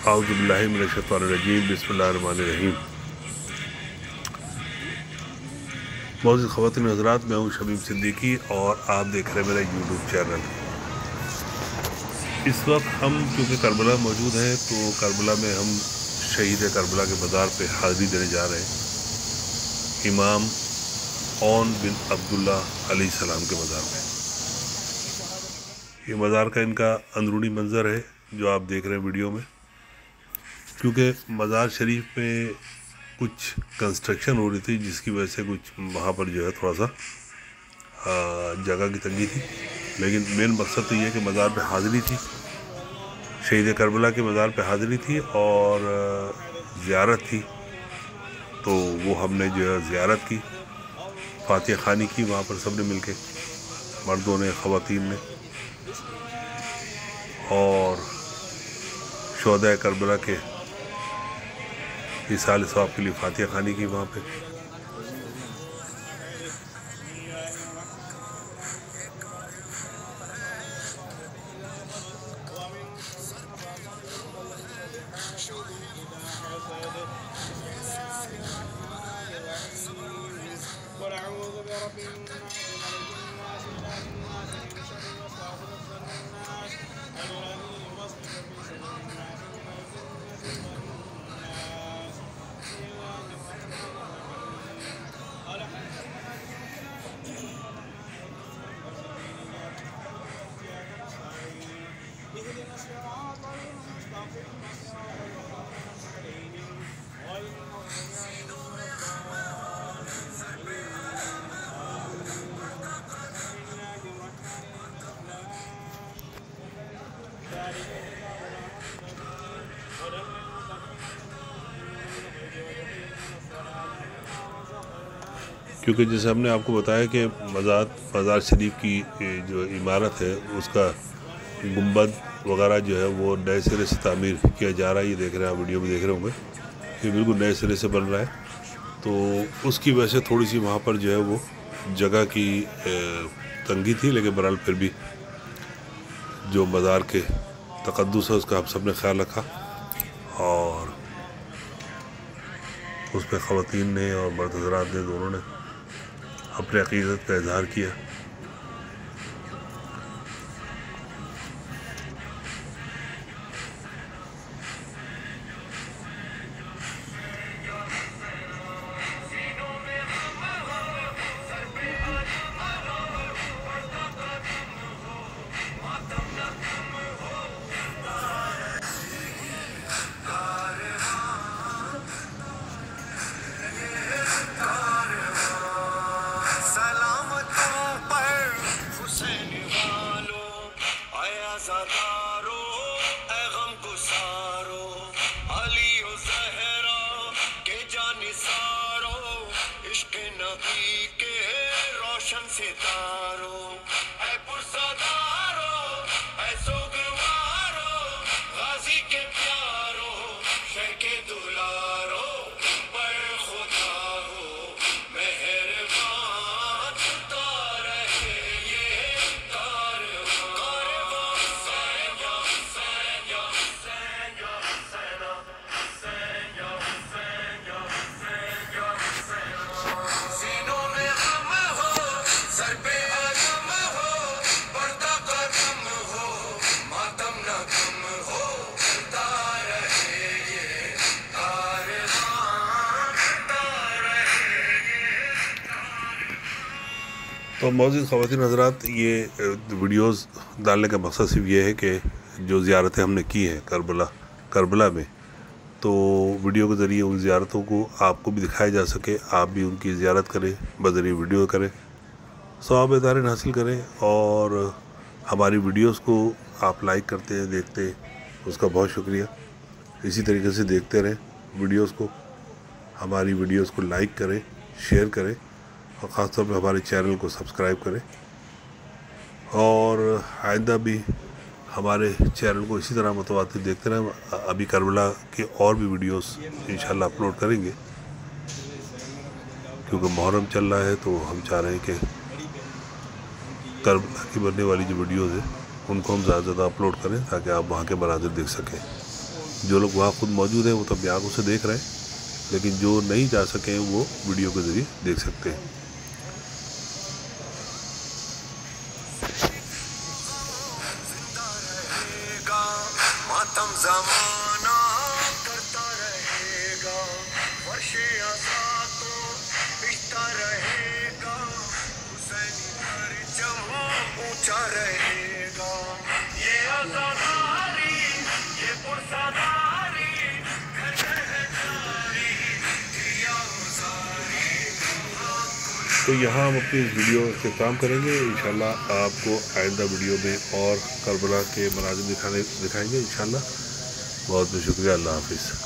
اعوذ باللہ من الشیطان الرجیم بسم اللہ الرحمن الرحیم۔ معزز خواتین حضرات، میں ہوں شبیب صدیقی اور آپ دیکھ رہے ہیں میرا یوٹیوب چینل۔ اس وقت ہم چونکہ کربلا موجود ہیں تو کربلا میں ہم شہید کربلا کے مزار پہ حاضری دینے جا رہے ہیں، امام اون بن عبداللہ علیہ السلام کے مزار پہ۔ یہ مزار کا ان کا اندرونی منظر ہے جو آپ دیکھ رہے ہیں ویڈیو میں۔ کیونکہ مزار شریف میں کچھ کنسٹرکشن ہو رہی تھی جس کی وجہ سے کچھ وہاں پر جو ہے تھوڑا سا جگہ کی تنگی تھی، لیکن مین مقصد تو یہ ہے کہ مزار پہ حاضری تھی، شہید کربلا کے مزار پہ حاضری تھی اور زیارت تھی، تو وہ ہم نے جو ہے زیارت کی، فاتحہ خوانی کی وہاں پر سب نے مل کے، مردوں نے، خواتین نے، اور شہداء کربلا کے ایصال ثواب کے لیے فاتحہ خوانی کی وہاں پہ۔ کیونکہ جیسے ہم نے آپ کو بتایا کہ مزار شریف کی جو عمارت ہے اس کا گنبد وغیرہ جو ہے وہ نئے سرے سے تعمیر کیا جا رہا ہے۔ یہ دیکھ رہے ہیں آپ، ویڈیو میں دیکھ رہے ہوں گے، یہ بالکل نئے سرے سے بن رہا ہے، تو اس کی وجہ سے تھوڑی سی وہاں پر جو ہے وہ جگہ کی تنگی تھی، لیکن بہرحال پھر بھی جو مزار کے تقدس ہے اس کا ہم سب نے خیال رکھا اور اس پہ خواتین نے اور مرد حضرات نے دونوں نے اپنے عقیدت کا اظہار کیا۔ تو معزز خواتین حضرات، یہ ویڈیوز ڈالنے کا مقصد صرف یہ ہے کہ جو زیارتیں ہم نے کی ہیں کربلا میں، تو ویڈیو کے ذریعے ان زیارتوں کو آپ کو بھی دکھایا جا سکے، آپ بھی ان کی زیارت کریں، بذریعہ ویڈیو کریں، ثواب دارین حاصل کریں، اور ہماری ویڈیوز کو آپ لائک کرتے ہیں، دیکھتے ہیں، اس کا بہت شکریہ۔ اسی طریقے سے دیکھتے رہیں ویڈیوز کو، ہماری ویڈیوز کو لائک کریں، شیئر کریں، اور خاص طور پہ ہمارے چینل کو سبسکرائب کریں، اور آئندہ بھی ہمارے چینل کو اسی طرح متواتر دیکھتے رہیں۔ ابھی کربلا کے اور بھی ویڈیوز انشاءاللہ اپلوڈ کریں گے، کیونکہ محرم چل رہا ہے تو ہم چاہ رہے ہیں کہ کربلا کی بننے والی جو ویڈیوز ہیں ان کو ہم زیادہ سے زیادہ اپلوڈ کریں تاکہ آپ وہاں کے مناظر دیکھ سکیں۔ جو لوگ وہاں خود موجود ہیں وہ تو اپنی آنکھوں سے دیکھ رہے ہیں، لیکن جو نہیں جا سکے وہ ویڈیو کے ذریعے دیکھ سکتے ہیں۔ زمانہ کرتا رہے گا، فرش آزاد تو بچتا رہے گا، حسینی پرچم اونچا رہے گا، یہ آزاداری یہ پرساداری گھر گھر ہے جاری دیا گزاری۔ تو یہاں ہم اپنی اس ویڈیو سے کام کریں گے، انشاءاللہ آپ کو آئندہ ویڈیو میں اور کربلا کے مناظر دکھائیں گے انشاءاللہ۔ بہت بہت شکریہ، اللہ حافظ۔